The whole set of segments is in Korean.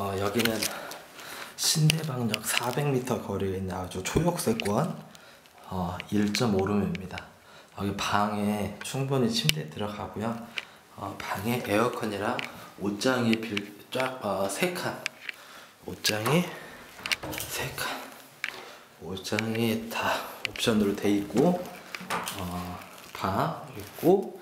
여기는 신대방역 400m 거리에 있는 아주 초역세권 1.5룸입니다. 여기 방에 충분히 침대 들어가고요. 방에 에어컨이랑 옷장이 쫙 3칸, 옷장이 3칸, 옷장이 다 옵션으로 돼 있고, 방 있고,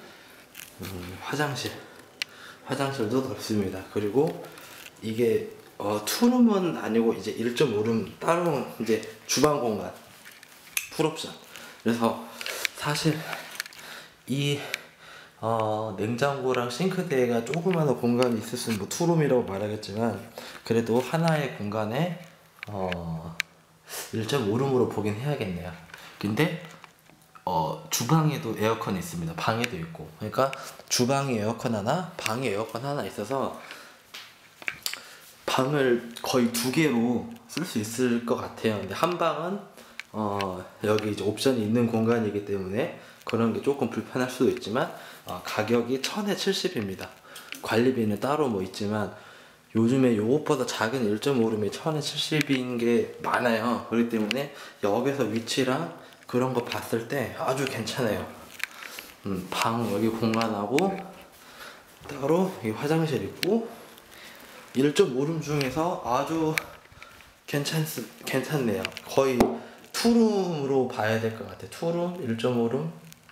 화장실도 넓습니다. 그리고 이게 투룸은 아니고 이제 1.5룸 따로 이제 주방 공간 풀옵션. 그래서 사실 이 냉장고랑 싱크대가 조그마한 공간이 있었으면 뭐 투룸이라고 말하겠지만, 그래도 하나의 공간에 1.5룸으로 보긴 해야겠네요. 근데 주방에도 에어컨이 있습니다. 방에도 있고. 그러니까 주방에 에어컨 하나, 방에 에어컨 하나 있어서 방을 거의 2개로 쓸 수 있을 것 같아요. 근데 한 방은 여기 이제 옵션이 있는 공간이기 때문에 그런 게 조금 불편할 수도 있지만, 가격이 1000에 70입니다. 관리비는 따로 뭐 있지만 요즘에 요것보다 작은 1.5룸이 1000에 70인 게 많아요. 그렇기 때문에 여기서 위치랑 그런 거 봤을 때 아주 괜찮아요. 방 여기 공간하고 따로 이 화장실 있고, 1.5룸 중에서 아주 괜찮네요. 거의 투룸으로 봐야 될 것 같아요. 투룸, 1.5룸.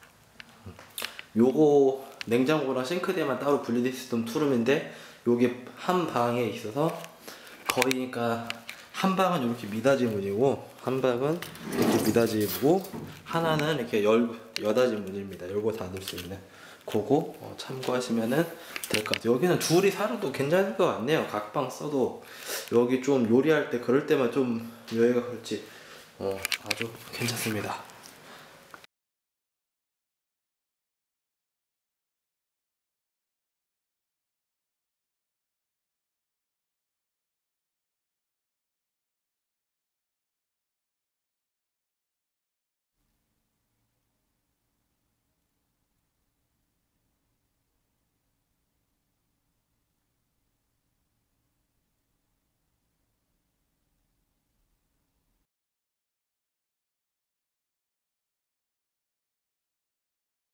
요거 냉장고랑 싱크대만 따로 분리돼 있었던 투룸인데, 요게 한 방에 있어서 거의, 그러니까 한 방은 이렇게 미닫이 문이고, 한 방은 이렇게 미닫이 문이고, 하나는 이렇게 여닫이 문입니다. 열고 닫을 수 있는. 그거 참고하시면은 될 것 같아요. 여기는 둘이 살아도 괜찮을 것 같네요. 각방 써도. 여기 좀 요리할 때 그럴 때만 좀 여유가 걸지 아주 괜찮습니다.